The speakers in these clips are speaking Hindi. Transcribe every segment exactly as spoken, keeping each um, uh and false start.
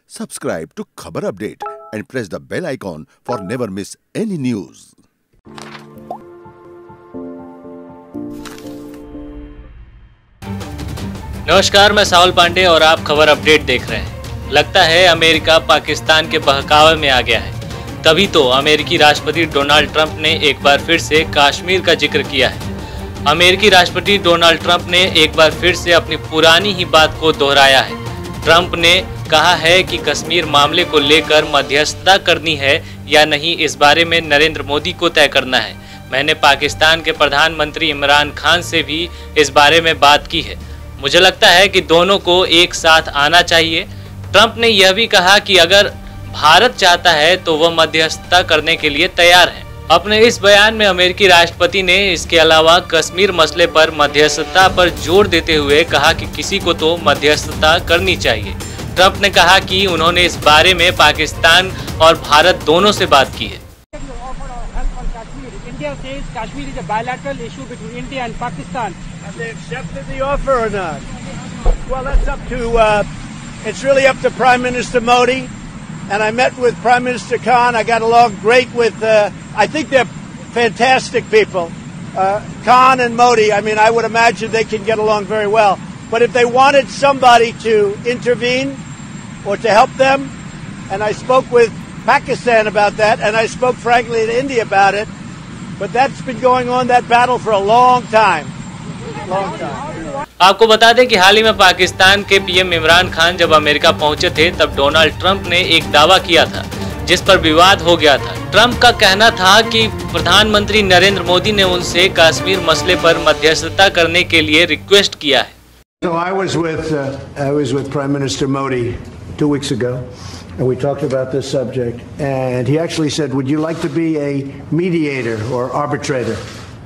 Subscribe to Khabar Update and press the bell icon for never miss any news. नमस्कार, मैं साहुल पांडे और आप खबर अपडेट देख रहे हैं। लगता है अमेरिका पाकिस्तान के बहकावे में आ गया है। तभी तो अमेरिकी राष्ट्रपति डोनाल्ड ट्रंप ने एक बार फिर से कश्मीर का जिक्र किया है। अमेरिकी राष्ट्रपति डोनाल्ड ट्रंप ने एक बार फिर से अपनी पुरानी ही बात को दोहराया है। ट्रंप ने कहा है कि कश्मीर मामले को लेकर मध्यस्थता करनी है या नहीं, इस बारे में नरेंद्र मोदी को तय करना है। मैंने पाकिस्तान के प्रधानमंत्री इमरान खान से भी इस बारे में बात की है। मुझे लगता है कि दोनों को एक साथ आना चाहिए। ट्रंप ने यह भी कहा कि अगर भारत चाहता है तो वह मध्यस्थता करने के लिए तैयार है। अपने इस बयान में अमेरिकी राष्ट्रपति ने इसके अलावा कश्मीर मसले पर मध्यस्थता पर जोर देते हुए कहा कि किसी को तो मध्यस्थता करनी चाहिए। ट्रंप ने कहा कि उन्होंने इस बारे में पाकिस्तान और भारत दोनों से बात की है। India says Kashmir is a bilateral issue between India and Pakistan. Have they accepted the offer or not? Well, that's up to, uh, it's really up to Prime Minister Modi. And I met with Prime Minister Khan. I got along great with, uh, I think they're fantastic people. Uh, Khan and Modi, I mean, I would imagine they can get along very well. But if they wanted somebody to intervene or to help them, and I spoke with Pakistan about that, and I spoke frankly to India about it, but that's been going on, that battle, for a long time. Long time. आपको बता दें कि हाल ही में पाकिस्तान के पीएम इमरान खान जब अमेरिका पहुंचे थे, तब डोनाल्ड ट्रंप ने एक दावा किया था जिस पर विवाद हो गया था। ट्रंप का कहना था कि प्रधानमंत्री नरेंद्र मोदी ने उनसे कश्मीर मसले पर मध्यस्थता करने के लिए रिक्वेस्ट किया है। So I was with uh, I was with Prime Minister Modi two weeks ago, and we talked about this subject. And he actually said, "Would you like to be a mediator or arbitrator?"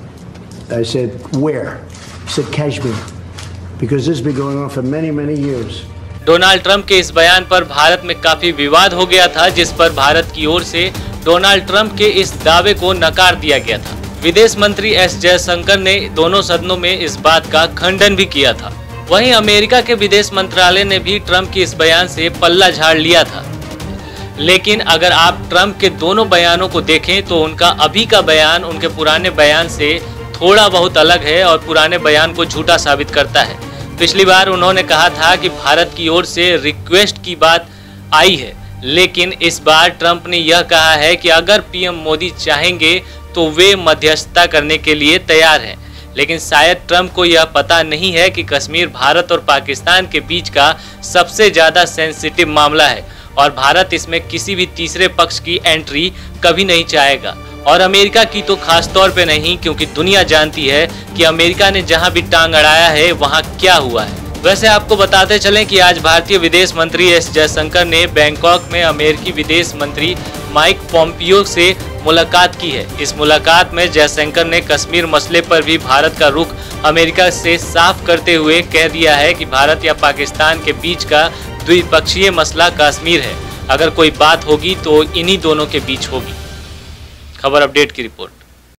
I said, "Where?" He said, "Kashmir, because this has been going on for many, many years." Donald Trump के इस बयान पर भारत में काफी विवाद हो गया था, जिस पर भारत की ओर से डोनाल्ड ट्रंप के इस दावे को नकार दिया गया था। विदेश मंत्री एस जयशंकर ने दोनों सदनों में इस बात का खंडन भी किया था। वहीं अमेरिका के विदेश मंत्रालय ने भी ट्रंप के इस बयान से पल्ला झाड़ लिया था। लेकिन अगर आप ट्रंप के दोनों बयानों को देखें तो उनका अभी का बयान उनके पुराने बयान से थोड़ा बहुत अलग है और पुराने बयान को झूठा साबित करता है। पिछली बार उन्होंने कहा था कि भारत की ओर से रिक्वेस्ट की बात आई है, लेकिन इस बार ट्रंप ने यह कहा है कि अगर पीएम मोदी चाहेंगे तो वे मध्यस्थता करने के लिए तैयार हैं। लेकिन शायद ट्रंप को यह पता नहीं है कि कश्मीर भारत और पाकिस्तान के बीच का सबसे ज़्यादा सेंसिटिव मामला है और भारत इसमें किसी भी तीसरे पक्ष की एंट्री कभी नहीं चाहेगा, और अमेरिका की तो खास तौर पे नहीं, क्योंकि दुनिया जानती है कि अमेरिका ने जहां भी टांग अड़ाया है वहां क्या हुआ है। वैसे आपको बताते चलें कि आज भारतीय विदेश मंत्री एस जयशंकर ने बैंकॉक में अमेरिकी विदेश मंत्री माइक पोम्पियो से मुलाकात की है। इस मुलाकात में जयशंकर ने कश्मीर मसले पर भी भारत का रुख अमेरिका से साफ करते हुए कह दिया है कि भारत या पाकिस्तान के बीच का द्विपक्षीय मसला कश्मीर है। अगर कोई बात होगी तो इन्हीं दोनों के बीच होगी। खबर अपडेट की रिपोर्ट।